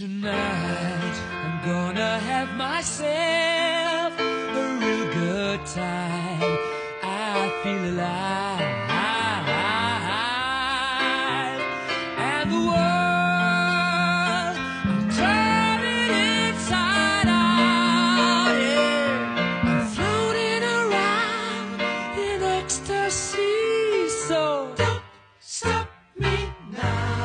Tonight, I'm gonna have myself a real good time. I feel alive, and the world, I'm turning inside out, yeah. I'm floating around in ecstasy, so don't stop me now.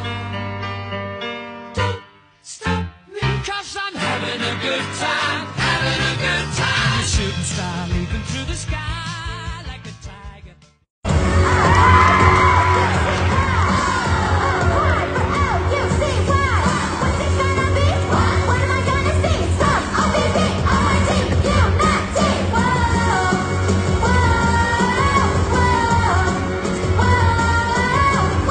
I'm having a good time, having a good time. A shooting star leaping through the sky like a tiger. L-U-C-Y. What's it gonna be? What am I gonna see? Some O-B-B, O-I-T, U-N-T. Whoa, whoa, whoa, whoa,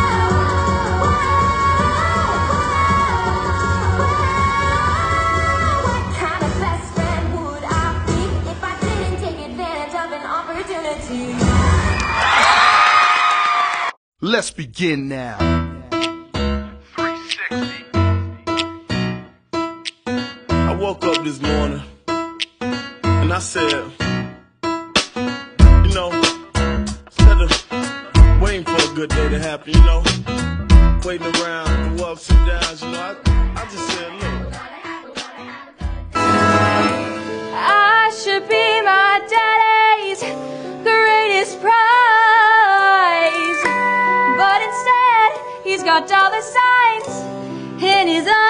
whoa. What kind of best friend would I be if I didn't take advantage of an opportunity? Let's begin now. 360. I woke up this morning and I said, instead of waiting for a good day to happen, waiting around the ups and downs, I just said, look. I should be my daddy's greatest prize, but instead he's got dollar signs in his eyes.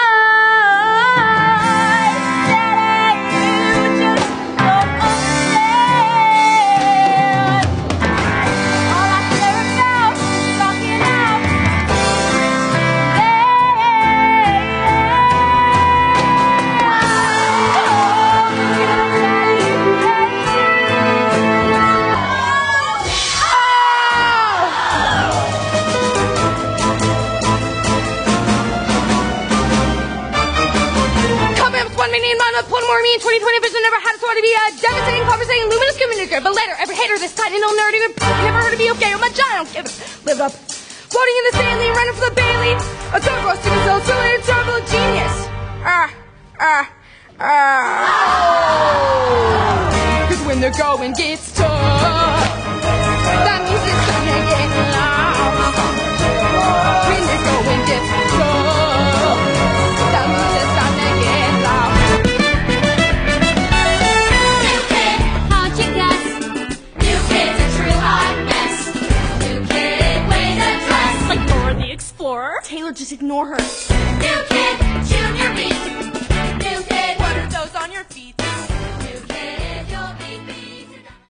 Daddy, you just don't understand. All I care about is rocking out. One more me in 2020 vision never had a thought to be a devastating, conversating, luminous communicator. But later, every hater this tight and all nerdy, never heard of me, okay, I'm a giant, I don't give it. Live up. Floating in the Stanley, running for the Bailey. A third roasting his own, silly, terrible genius. Cause when the going gets tough, that means it's gonna get loud. When the going gets